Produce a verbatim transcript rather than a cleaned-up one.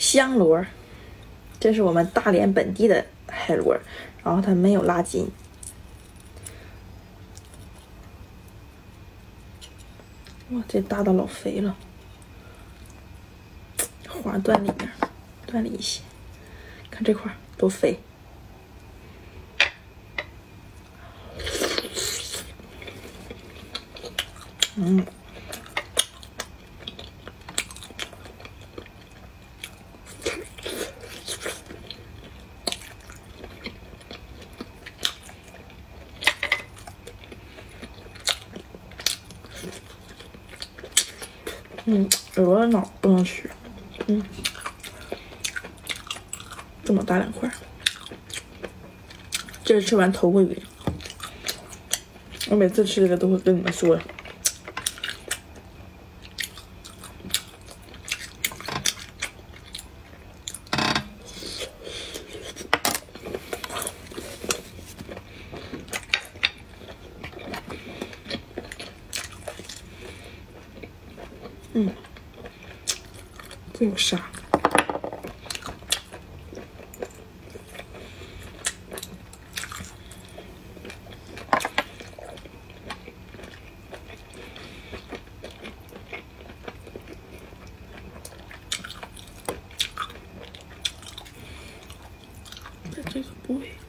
香螺，这是我们大连本地的海螺，然后它没有拉筋。哇，这大的老肥了，花断里面，断了一些，看这块多肥。嗯。嗯，鹅的脑不能吃。嗯，这么大两块，这是吃完头回鱼。我每次吃这个都会跟你们说。嗯，这有沙。在这个部位。